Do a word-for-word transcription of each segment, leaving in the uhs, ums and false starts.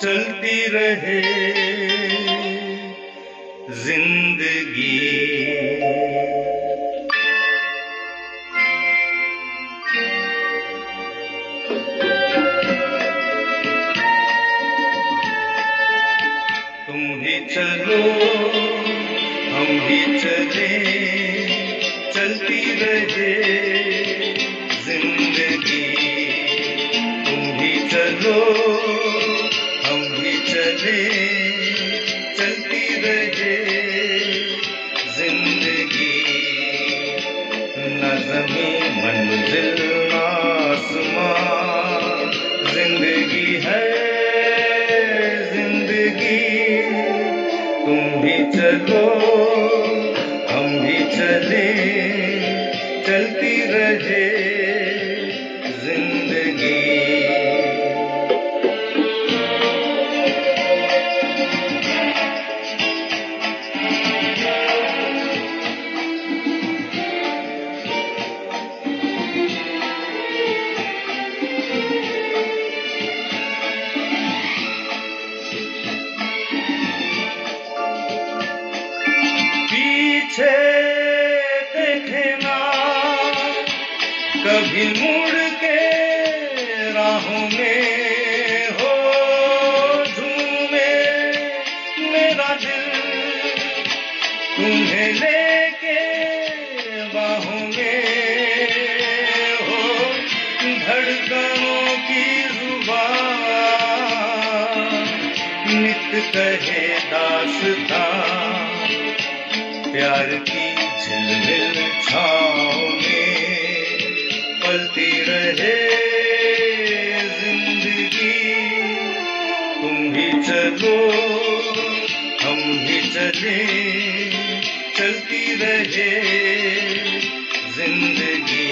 चलती रहे जिंदगी। तुम भी चलो हम भी चले, चलती रहे जिंदगी। तुम भी चलो हम भी चले, चलती रहे जिंदगी। न ज़मीं मंजिल न आसमां, जिंदगी है जिंदगी। तुम भी चलो हम भी चले, चलती रहे जिंदगी। पीछे देखे ना कभी मुड़ के राहों में, हो झूमे मेरा दिल तुम्हें लेके बाहों में। हो धड़कनों की जुबान नित कहे दास्तां, प्यार की झिलमिल छाँव में पलती रहे जिंदगी। तुम भी चलो हम भी चले, चलती रहे जिंदगी।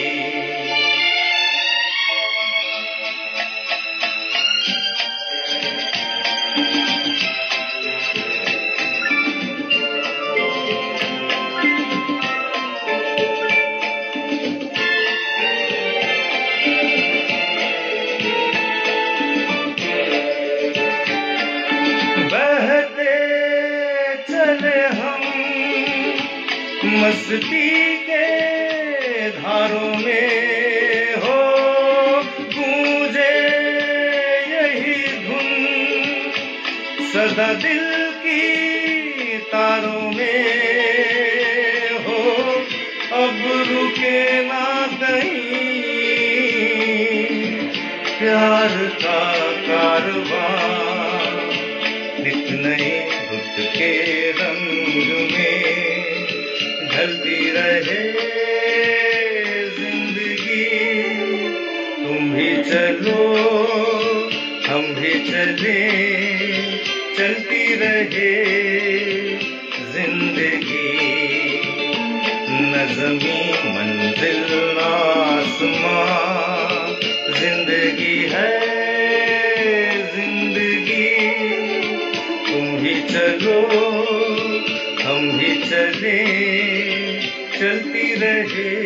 मस्ती के धारों में, हो गूंजे यही धुन सदा दिल की तारों में। हो अब रुके ना कहीं प्यार का कारवां, नित नए रुत के रंग में ढलती रहे जिंदगी। तुम भी चलो हम भी चले, चलती रहे जिंदगी। न ज़मीं मंजिल न आसमां, जिंदगी है जिंदगी। तुम भी चलो हम भी चले, चलती रहे